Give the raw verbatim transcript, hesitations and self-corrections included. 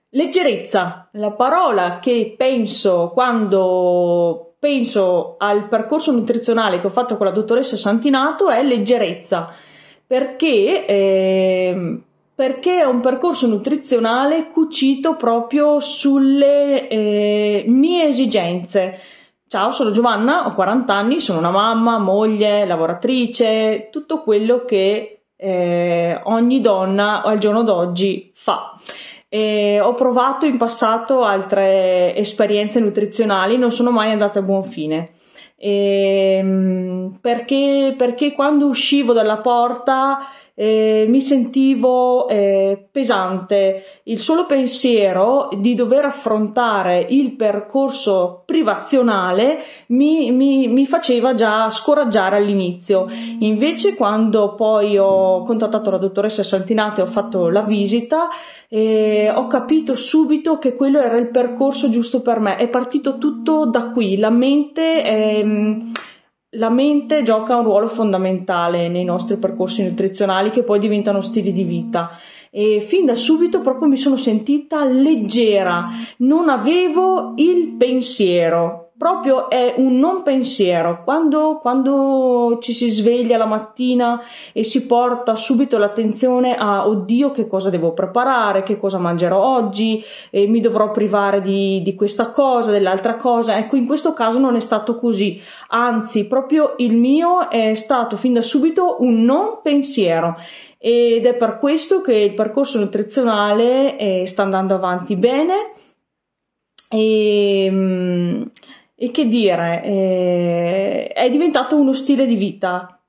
Leggerezza, la parola che penso quando penso al percorso nutrizionale che ho fatto con la dottoressa Santinato è leggerezza, perché, eh, perché è un percorso nutrizionale cucito proprio sulle eh, mie esigenze. Ciao, sono Giovanna, ho quaranta anni, sono una mamma, moglie, lavoratrice, tutto quello che eh, ogni donna al giorno d'oggi fa. E ho provato in passato altre esperienze nutrizionali, non sono mai andate a buon fine. E, perché, perché quando uscivo dalla porta eh, mi sentivo eh, pesante. Il solo pensiero di dover affrontare il percorso privazionale mi, mi, mi faceva già scoraggiare all'inizio. Invece, quando poi ho contattato la dottoressa Santinato e ho fatto la visita, e ho capito subito che quello era il percorso giusto per me. È partito tutto da qui. La mente, ehm, la mente gioca un ruolo fondamentale nei nostri percorsi nutrizionali, che poi diventano stili di vita. E fin da subito proprio mi sono sentita leggera, non avevo il pensiero. Proprio è un non pensiero. Quando, quando ci si sveglia la mattina e si porta subito l'attenzione a oddio, che cosa devo preparare, che cosa mangerò oggi, e mi dovrò privare di, di questa cosa, dell'altra cosa. Ecco, in questo caso non è stato così, anzi proprio il mio è stato fin da subito un non pensiero, ed è per questo che il percorso nutrizionale eh, sta andando avanti bene. E, e che dire, eh, è diventato uno stile di vita.